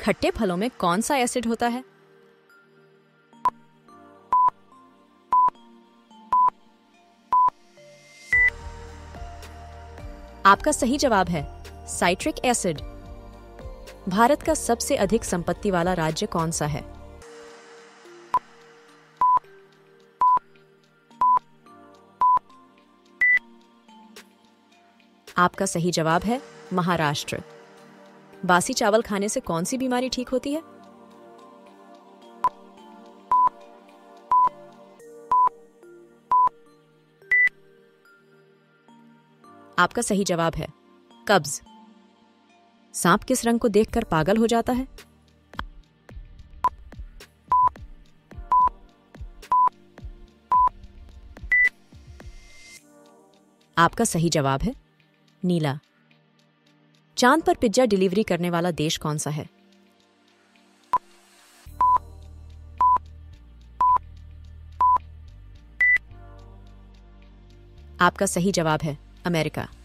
खट्टे फलों में कौन सा एसिड होता है? आपका सही जवाब है साइट्रिक एसिड। भारत का सबसे अधिक संपत्ति वाला राज्य कौन सा है? आपका सही जवाब है महाराष्ट्र। बासी चावल खाने से कौन सी बीमारी ठीक होती है? आपका सही जवाब है कब्ज। सांप किस रंग को देखकर पागल हो जाता है? आपका सही जवाब है नीला। चांद पर पिज्जा डिलीवरी करने वाला देश कौन सा है? आपका सही जवाब है अमेरिका।